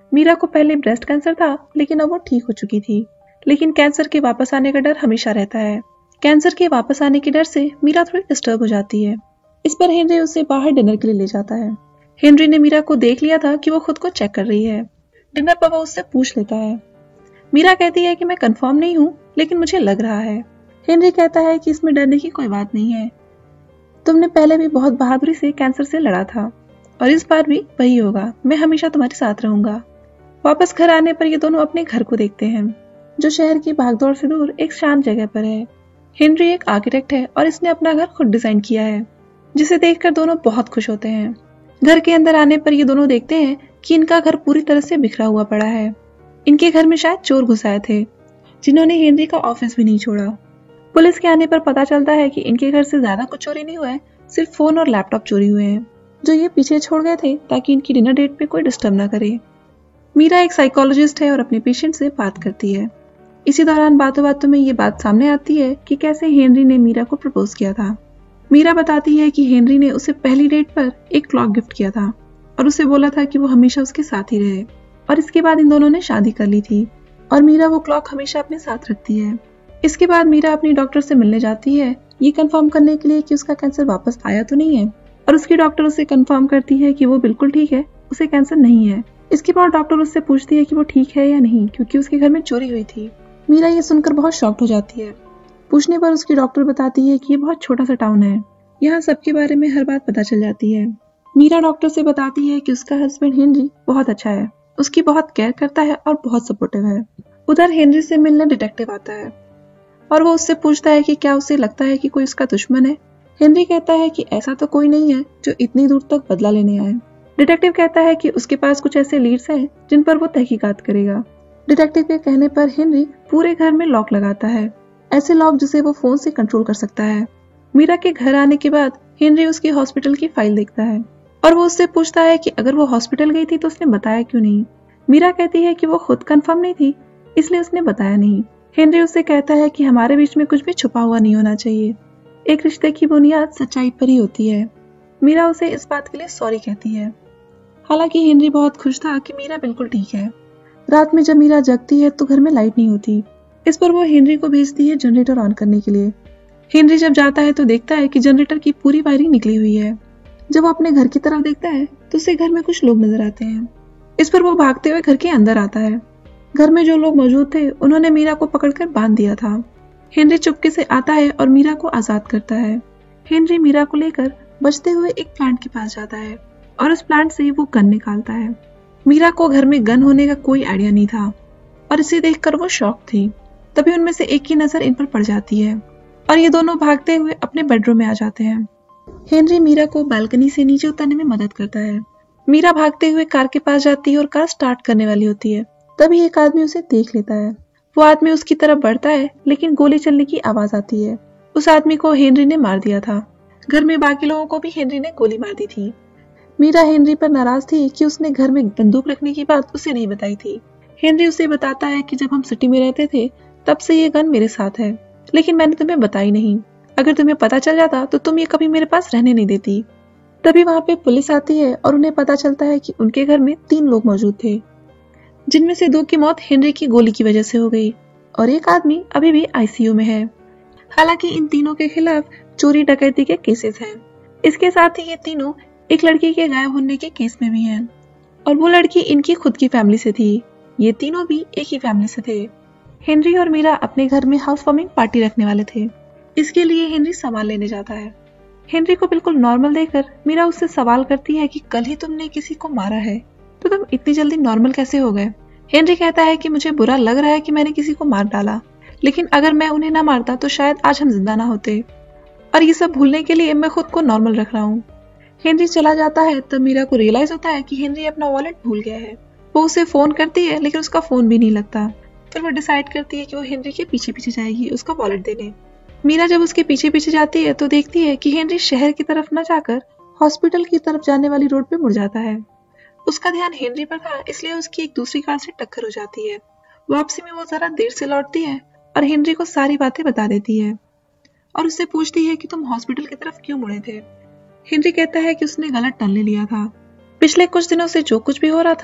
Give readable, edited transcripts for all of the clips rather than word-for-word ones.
मीरा को पहले breast cancer था, लेकिन अब वो ठीक हो चुकी थी। लेकिन कैंसर के वापस आने का डर हमेशा रहता है। कैंसर के वापस आने के डर से मीरा थोड़ी डिस्टर्ब हो जाती है। इस पर हेनरी उसे बाहर डिनर के लिए ले जाता है। हेनरी ने मीरा को देख लिया था कि वो खुद को चेक कर रही है। डिनर पर वो उससे पूछ लेता है। मीरा कहती है कि मैं कंफर्म नहीं हूँ, लेकिन मुझे लग रहा है। हेनरी कहता है कि इसमें डरने की कोई बात नहीं है। तुमने पहले भी बहुत बहादुरी से कैंसर से लड़ा था और इस बार भी वही होगा। मैं हमेशा तुम्हारे साथ रहूंगा। वापस घर आने पर ये दोनों अपने घर को देखते हैं, जो शहर की भागदौड़ से दूर एक शांत जगह पर है। हेनरी एक आर्किटेक्ट है और इसने अपना घर खुद डिजाइन किया है, जिसे देखकर दोनों बहुत खुश होते हैं। घर के अंदर आने पर ये दोनों देखते हैं कि इनका घर पूरी तरह से बिखरा हुआ पड़ा है। इनके घर में शायद चोर घुस आए थे, जिन्होंने हेनरी का ऑफिस भी नहीं छोड़ा। पुलिस के आने पर पता चलता है कि इनके घर से ज्यादा कुछ चोरी नहीं हुआ है, सिर्फ फोन और लैपटॉप चोरी हुए हैं, जो ये पीछे छोड़ गए थे ताकि इनकी डिनर डेट पे कोई डिस्टर्ब ना करे। मीरा एक साइकोलॉजिस्ट है और अपने पेशेंट से बात करती है। इसी दौरान बातों बातों में ये बात सामने आती है कि कैसे हेनरी ने मीरा को प्रपोज किया था। मीरा बताती है कि हेनरी ने उसे पहली डेट पर एक क्लॉक गिफ्ट किया था और उसे बोला था कि वो हमेशा उसके साथ ही रहे, और इसके बाद इन दोनों ने शादी कर ली थी और मीरा वो क्लॉक हमेशा अपने साथ रखती है। इसके बाद मीरा अपनी डॉक्टर से मिलने जाती है, ये कंफर्म करने के लिए कि उसका कैंसर वापस आया तो नहीं है, और उसकी डॉक्टर उसे कंफर्म करती है कि वो बिल्कुल ठीक है, उसे कैंसर नहीं है। इसके बाद डॉक्टर उससे पूछती है कि वो ठीक है या नहीं, क्योंकि उसके घर में चोरी हुई थी। मीरा ये सुनकर बहुत शॉक्ड हो जाती है। पूछने पर उसकी डॉक्टर बताती है कि ये बहुत छोटा सा टाउन है, यहाँ सबके बारे में हर बात पता चल जाती है। मीरा डॉक्टर से बताती है कि उसका हस्बैंड हेनरी बहुत अच्छा है, उसकी बहुत केयर करता है और बहुत सपोर्टिव है। उधर हेनरी से मिलने डिटेक्टिव आता है और वो उससे पूछता है कि क्या उसे लगता है कि कोई उसका दुश्मन है। हेनरी कहता है कि ऐसा तो कोई नहीं है जो इतनी दूर तक बदला लेने आए। डिटेक्टिव कहता है कि उसके पास कुछ ऐसे लीड्स हैं जिन पर वो तहकीकात करेगा। डिटेक्टिव के कहने पर हेनरी पूरे घर में लॉक लगाता है, ऐसे लॉक जिसे वो फोन से कंट्रोल कर सकता है। मीरा के घर आने के बाद हेनरी उसकी हॉस्पिटल की फाइल देखता है और वो उससे पूछता है कि अगर वो हॉस्पिटल गई थी तो उसने बताया क्यों नहीं। मीरा कहती है कि वो खुद कंफर्म नहीं थी, इसलिए उसने बताया नहीं। हेनरी उससे कहता है कि हमारे बीच में कुछ भी छुपा हुआ नहीं होना चाहिए, एक रिश्ते की बुनियाद सच्चाई पर ही होती है। मीरा उसे इस बात के लिए सॉरी कहती है। हालांकि हेनरी बहुत खुश था कि मीरा बिल्कुल ठीक है। रात में जब मीरा जगती है तो घर में लाइट नहीं होती। इस पर वो हेनरी को भेजती है जनरेटर ऑन करने के लिए। हेनरी जब जाता है तो देखता है कि जनरेटर की पूरी वायरिंग निकली हुई है। जब वो अपने घर की तरफ देखता है तो उसे घर में कुछ लोग नजर आते हैं। इस पर वो भागते हुए घर के अंदर आता है। घर में जो लोग मौजूद थे उन्होंने मीरा को पकड़कर बांध दिया था। हेनरी चुपके से आता है और मीरा को आजाद करता है। हेनरी मीरा को लेकर बचते हुए एक प्लांट के पास जाता है और उस प्लांट से वो गन निकालता है। मीरा को घर में गन होने का कोई आइडिया नहीं था और इसे देखकर वो शॉक थी। तभी उनमें से एक की नजर इन पर पड़ जाती है और ये दोनों भागते हुए अपने बेडरूम में आ जाते हैं। हेनरी मीरा को बालकनी से नीचे उतरने में मदद करता है। मीरा भागते हुए कार के पास जाती है और कार स्टार्ट करने वाली होती है। तभी एक आदमी उसे देख लेता है। वो आदमी उसकी तरफ बढ़ता है, लेकिन गोली चलने की आवाज आती है। उस आदमी को हेनरी ने मार दिया था। घर में बाकी लोगों को भी हेनरी ने गोली मार दी थी। मीरा हेनरी पर नाराज थी कि उसने घर में बंदूक रखने की बात उसे नहीं बताई थी। हेनरी उसे बताता है कि जब हम सिटी में रहते थे तब से ये गन मेरे साथ है, लेकिन मैंने तुम्हें बताई नहीं। अगर तुम्हें पता चल जाता तो तुम ये कभी मेरे पास रहने नहीं देती। तभी वहाँ पे पुलिस आती है और उन्हें पता चलता है कि उनके घर में 3 लोग मौजूद थे, जिनमें से 2 की मौत हेनरी की गोली की वजह से हो गई और एक आदमी अभी भी आईसीयू में है। हालांकि इन तीनों के खिलाफ चोरी डकैती के केसेस हैं। इसके साथ ही ये तीनों एक लड़की के गायब होने के केस में भी हैं और वो लड़की इनकी खुद की फैमिली से थी। ये तीनों भी एक ही फैमिली से थे। हेनरी और मीरा अपने घर में हाउस वार्मिंग पार्टी रखने वाले थे। इसके लिए हेनरी सामान लेने जाता है। हेनरी को बिल्कुल नॉर्मल देखकर मीरा उससे सवाल करती है कि कल ही तुमने किसी को मारा है, तो तुम इतनी जल्दी नॉर्मल कैसे हो गए। हेनरी कहता है कि मुझे बुरा लग रहा है कि मैंने किसी को मार डाला, लेकिन अगर मैं उन्हें ना मारता तो शायद आज हम जिंदा ना होते, और ये सब भूलने के लिए मैं खुद को नॉर्मल रख रहा हूँ। हेनरी चला जाता है तब मीरा को रियलाइज होता है कि हेनरी अपना वॉलेट भूल गया है। वो उसे फोन करती है लेकिन उसका फोन भी नहीं लगता। फिर वो डिसाइड करती है कि वो हेनरी के पीछे पीछे जाएगी उसका वॉलेट देने। मीरा जब उसके पीछे पीछे जाती है तो देखती है कि हेनरी शहर की तरफ न जाकर हॉस्पिटल की तरफ जाने वाली रोड पे मुड़ जाता है। उसका ध्यान हेनरी पर था, इसलिए उसकी एक दूसरी कार से टक्कर हो जाती है। वापसी में वो जरा देर से लौटती है और हेनरी को सारी बातें बता देती है और उससे पूछती है कि तुम हॉस्पिटल की तरफ क्यों मुड़े थे। हेनरी कहता है कि उसने गलत टर्न ले लिया था। पिछले कुछ दिनों से जो कुछ भी हो रहा था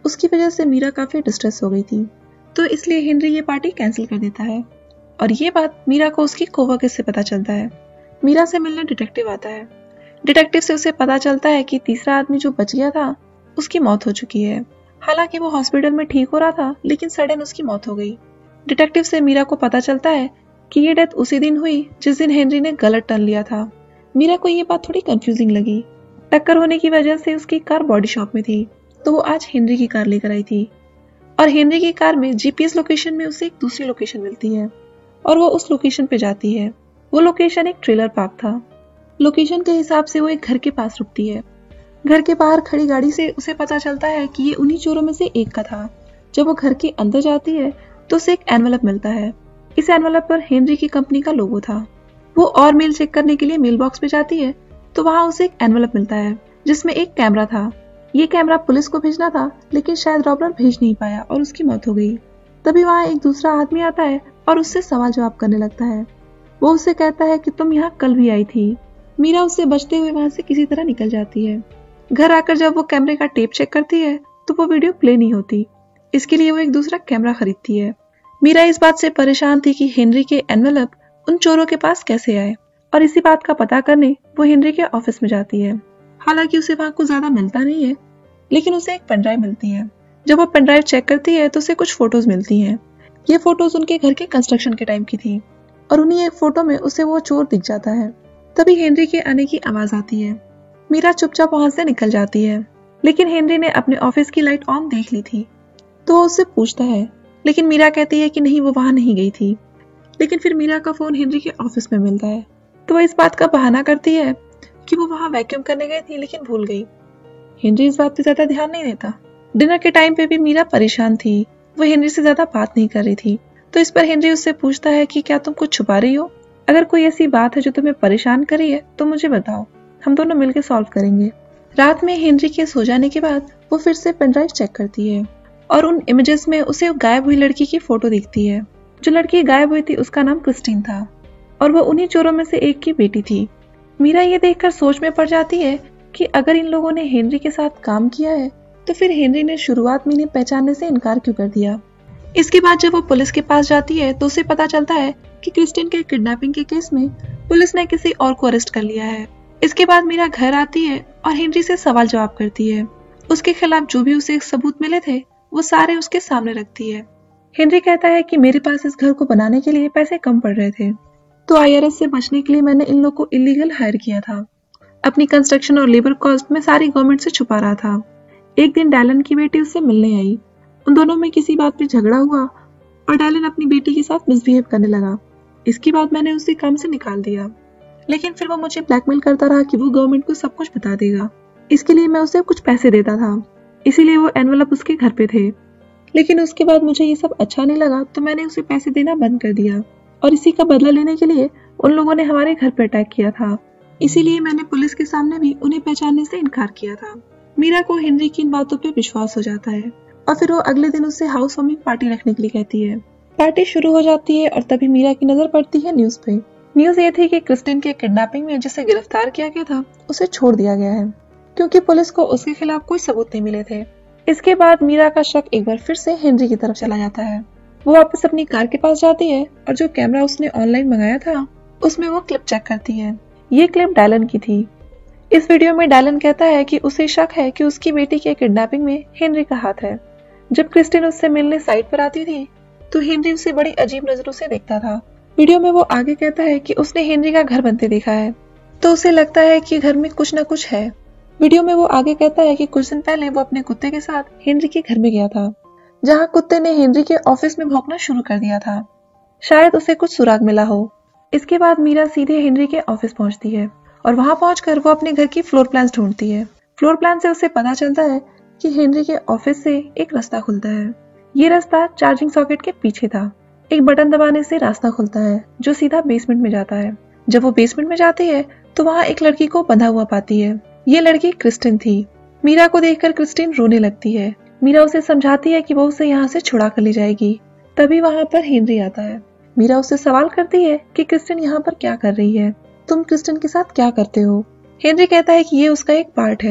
उसकी वजह से मीरा काफी डिस्ट्रेस हो गई थी, तो इसलिए हेनरी ये पार्टी कैंसिल कर देता है। और ये बात मीरा को उसकी कोवर्कर से पता चलता है। मीरा से मिलने डिटेक्टिव आता है। डिटेक्टिव से उसे पता चलता है कि तीसरा आदमी जो बच गया था उसकी मौत हो चुकी है। हालांकि वो हॉस्पिटल में ठीक हो रहा था, लेकिन सडन उसकी मौत हो गई। डिटेक्टिव से मीरा को पता चलता है कि ये डेथ उसी दिन हुई जिस दिन हेनरी ने गलत टर्न लिया था। मीरा को ये बात थोड़ी कंफ्यूजिंग लगी। टक्कर होने की वजह से उसकी कार बॉडी शॉप में थी, तो वो आज हेनरी की कार लेकर आई थी। और हेनरी की कार में जीपीएस लोकेशन में उसे एक दूसरी लोकेशन मिलती है और वो उस लोकेशन पे जाती है। वो लोकेशन एक ट्रेलर पार्क था। लोकेशन के हिसाब से वो एक घर के पास रुकती है। घर के बाहर खड़ी गाड़ी से उसे पता चलता है कि ये उन्हीं चोरों में से एक का था। जब वो घर के अंदर जाती है तो उसे एक एनवलप मिलता है। इस एनवलप पर हेनरी की कंपनी का लोगो था। वो और मेल चेक करने के लिए मेल बॉक्स में जाती है तो वहां उसे एक एनवलप मिलता है जिसमें एक कैमरा था। ये कैमरा पुलिस को भेजना था, लेकिन शायद रॉबर भेज नहीं पाया और उसकी मौत हो गई। तभी वहां एक दूसरा आदमी आता है और उससे सवाल जवाब करने लगता है। वो उससे कहता है कि तुम यहाँ कल भी आई थी। मीरा उससे बचते हुए वहां से किसी तरह निकल जाती है। घर आकर जब वो कैमरे का टेप चेक करती है तो वो वीडियो प्ले नहीं होती। इसके लिए वो एक दूसरा कैमरा खरीदती है। मीरा इस बात से परेशान थी कि हेनरी के एनवेलप उन चोरों के पास कैसे आए, और इसी बात का पता करने वो हेनरी के ऑफिस में जाती है। हालांकि उसे वहां कुछ ज्यादा मिलता नहीं है, लेकिन उसे एक पेनड्राइव मिलती है। जब वो पेनड्राइव चेक करती है तो उसे कुछ फोटोज मिलती हैं। ये फोटोज उनके घर के कंस्ट्रक्शन के टाइम की थी और उन्हीं एक फोटो में उसे वो चोर दिख जाता है। तभी हेनरी के आने की आवाज आती है। मीरा चुपचाप वहां से निकल जाती है, लेकिन हेनरी ने अपने ऑफिस की लाइट ऑन देख ली थी तो वो उससे पूछता है, लेकिन मीरा कहती है कि नहीं, वो वहां नहीं गई थी। लेकिन फिर मीरा का फोन हेनरी के ऑफिस में मिलता है तो वह इस बात का बहाना करती है कि वो वहां वैक्यूम करने गई थी लेकिन भूल गई। हेनरी इस बात पे ज्यादा ध्यान नहीं देता। डिनर के टाइम पे भी मीरा परेशान थी। वो हेनरी से ज्यादा बात नहीं कर रही थी, तो इस पर हेनरी उससे पूछता है कि क्या तुम कुछ छुपा रही हो? अगर कोई ऐसी बात है जो तुम्हें परेशान कर रही है तो मुझे बताओ, हम दोनों मिलकर सॉल्व करेंगे। रात में हेनरी के सो जाने के बाद वो फिर से पेनड्राइव चेक करती है और उन इमेजेस में उसे गायब हुई लड़की की फोटो दिखती है। जो लड़की गायब हुई थी उसका नाम क्रिस्टीन था और वो उन्हीं चोरों में से एक की बेटी थी। मीरा ये देखकर सोच में पड़ जाती है कि अगर इन लोगों ने हेनरी के साथ काम किया है तो फिर हेनरी ने शुरुआत में इन्हें पहचानने से इनकार क्यों कर दिया। इसके बाद जब वो पुलिस के पास जाती है तो उसे पता चलता है कि क्रिस्टीन के किडनैपिंग के केस में पुलिस ने किसी और को अरेस्ट कर लिया है। इसके बाद मीरा घर आती है और हेनरी से सवाल जवाब करती है। उसके खिलाफ जो भी उसे सबूत मिले थे वो सारे उसके सामने रखती है। हेनरी कहता है कि मेरे पास इस घर को बनाने के लिए पैसे कम पड़ रहे थे, तो आईआरएस से बचने के लिए मैंने इन लोगों को इलीगल हायर किया था। अपनी कंस्ट्रक्शन और लेबर कॉस्ट में सारी गवर्नमेंट से छुपा रहा था। एक दिन डैलन की बेटी उससे मिलने आई। उन दोनों में किसी बात पे झगड़ा हुआ और डैलन अपनी बेटी के साथ मिसबिहेव करने लगा। इसके बाद मैंने उसे काम से निकाल दिया, लेकिन फिर वो मुझे ब्लैकमेल करता रहा कि वो गवर्नमेंट को सब कुछ बता देगा। इसके लिए मैं उसे कुछ पैसे देता था, इसीलिए वो एनवेलप उसके घर पे थे। लेकिन उसके बाद मुझे ये सब अच्छा नहीं लगा तो मैंने उसे पैसे देना बंद कर दिया और इसी का बदला लेने के लिए उन लोगों ने हमारे घर पर अटैक किया था। इसीलिए मैंने पुलिस के सामने भी उन्हें पहचानने से इनकार किया था। मीरा को हेनरी की इन बातों पे विश्वास हो जाता है और फिर वो अगले दिन उससे हाउस वार्मिंग पार्टी रखने के लिए कहती है। पार्टी शुरू हो जाती है और तभी मीरा की नजर पड़ती है न्यूज पे। न्यूज ये थी कि क्रिस्टीन के किडनैपिंग में जिसे गिरफ्तार किया गया था उसे छोड़ दिया गया है, क्योंकि पुलिस को उसके खिलाफ कोई सबूत नहीं मिले थे। इसके बाद मीरा का शक एक बार फिर से हेनरी की तरफ चला जाता है। वो वापस अपनी कार के पास जाती है और जो कैमरा उसने ऑनलाइन मंगाया था उसमें वो क्लिप चेक करती है। ये क्लिप डैलन की थी। इस वीडियो में डैलन कहता है कि उसे शक है कि उसकी बेटी के किडनैपिंग में हेनरी का हाथ है। जब क्रिस्टीन उससे मिलने साइट पर आती थी तो हेनरी उसे बड़ी अजीब नजरों से देखता था। वीडियो में वो आगे कहता है कि उसने हेनरी का घर बनते देखा है, तो उसे लगता है कि घर में कुछ न कुछ है। वीडियो में वो आगे कहता है कि कुछ दिन पहले वो अपने कुत्ते के साथ हेनरी के घर में गया था, जहाँ कुत्ते ने हेनरी के ऑफिस में भौंकना शुरू कर दिया था। शायद उसे कुछ सुराग मिला हो। इसके बाद मीरा सीधे हेनरी के ऑफिस पहुंचती है और वहां पहुंचकर वो अपने घर की फ्लोर प्लान्स ढूंढती है। फ्लोर प्लान से उसे पता चलता है कि हेनरी के ऑफिस से एक रास्ता खुलता है। ये रास्ता चार्जिंग सॉकेट के पीछे था। एक बटन दबाने से रास्ता खुलता है जो सीधा बेसमेंट में जाता है। जब वो बेसमेंट में जाती है तो वहाँ एक लड़की को बंधा हुआ पाती है। ये लड़की क्रिस्टीन थी। मीरा को देखकर क्रिस्टीन रोने लगती है। मीरा उसे समझाती है कि वो उसे यहाँ से छुड़ा कर ले जाएगी। तभी वहाँ पर हेनरी आता है। मीरा उससे सवाल करती है कि क्रिस्टीन यहाँ पर क्या कर रही है, तुम क्रिस्टीन के साथ क्या करते हो? हेनरी कहता है कि ये उसका एक पार्ट है।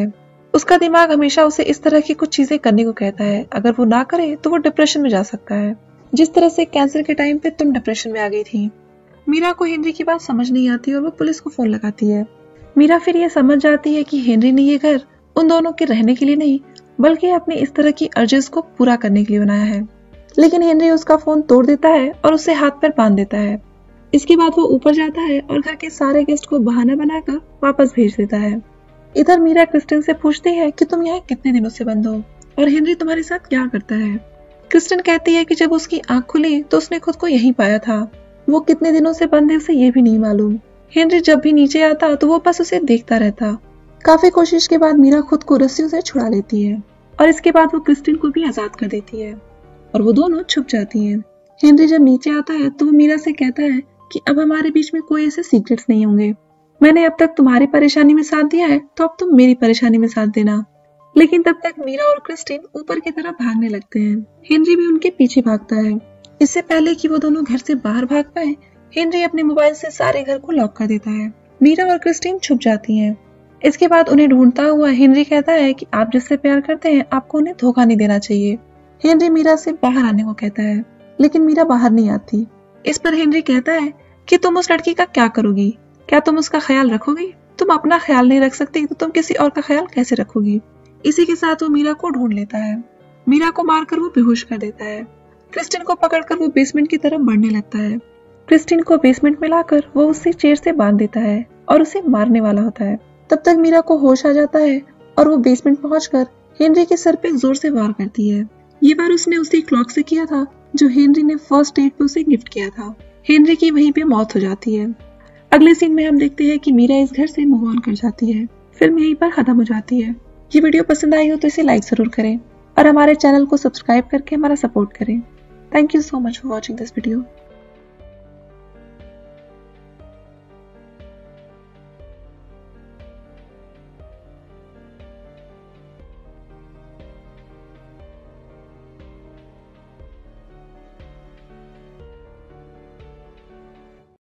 उसका दिमाग हमेशा उसे इस तरह की कुछ चीजें करने को कहता है, अगर वो ना करे तो वो डिप्रेशन में जा सकता है, जिस तरह से कैंसर के टाइम पे तुम डिप्रेशन में आ गई थी। मीरा को हेनरी की बात समझ नहीं आती और वो पुलिस को फोन लगाती है। मीरा फिर ये समझ जाती है कि हेनरी ने ये घर उन दोनों के रहने के लिए नहीं बल्कि अपनी इस तरह की अर्जेस को पूरा करने के लिए बनाया है। लेकिन हेनरी उसका फोन तोड़ देता है और उसे हाथ पर बांध देता है। इसके बाद वो ऊपर जाता है और घर के सारे गेस्ट को बहाना बनाकर वापस भेज देता है। इधर मीरा क्रिस्टिन से पूछती है कि तुम यहाँ कितने दिनों से बंद हो और हेनरी तुम्हारे साथ क्या करता है। क्रिस्टिन कहती है कि जब उसकी आंख खुली तो उसने खुद को यहीं पाया था। वो कितने दिनों से बंद है उसे ये भी नहीं मालूम। हेनरी जब भी नीचे आता तो वो बस उसे देखता रहता। काफी कोशिश के बाद मीरा खुद को रस्सियों से छुड़ा लेती है और इसके बाद वो क्रिस्टिन को भी आजाद कर देती है और वो दोनों छुप जाती हैं। हेनरी जब नीचे आता है तो वो मीरा से कहता है कि अब हमारे बीच में कोई ऐसे सीक्रेट्स नहीं होंगे। मैंने अब तक तुम्हारी परेशानी में साथ दिया है तो अब तुम मेरी परेशानी में साथ देना। लेकिन तब तक मीरा और क्रिस्टिन ऊपर की तरफ भागने लगते हैं। हेनरी भी उनके पीछे भागता है। इससे पहले कि वो दोनों घर से बाहर भाग पाए, हेनरी अपने मोबाइल से सारे घर को लॉक कर देता है। मीरा और क्रिस्टिन छुप जाती हैं। इसके बाद उन्हें ढूंढता हुआ हेनरी कहता है कि आप जिससे प्यार करते हैं आपको उन्हें धोखा नहीं देना चाहिए। हेनरी मीरा से बाहर आने को कहता है लेकिन मीरा बाहर नहीं आती। इस पर हेनरी कहता है कि तुम उस लड़की का क्या करोगी? क्या तुम उसका ख्याल रखोगी? तुम अपना ख्याल नहीं रख सकती तो तुम किसी और का ख्याल कैसे रखोगी? इसी के साथ वो मीरा को ढूंढ लेता है। मीरा को मारकर वो बेहोश कर देता है। क्रिस्टिन को पकड़कर वो बेसमेंट की तरफ बढ़ने लगता है। क्रिस्टिन को बेसमेंट में लाकर वो उसे चेयर से बांध देता है और उसे मारने वाला होता है। तब तक मीरा को होश आ जाता है और वो बेसमेंट पहुंचकर हेनरी के सर पे जोर से वार करती है। ये वार उसने उसी क्लॉक से किया था जो हेनरी ने फर्स्ट डेट पे उसे गिफ्ट किया था। हेनरी की वहीं पे मौत हो जाती है। अगले सीन में हम देखते हैं कि मीरा इस घर से मूव ऑन कर जाती है। फिल्म यहीं पर खत्म हो जाती है। ये वीडियो पसंद आई हो तो इसे लाइक जरूर करें और हमारे चैनल को सब्सक्राइब करके हमारा सपोर्ट करें। Thank you so much for watching this video.